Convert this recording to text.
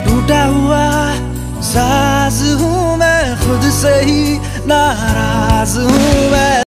टूटा हुआ साज हूँ मैं, खुद से ही नाराज हूँ मैं।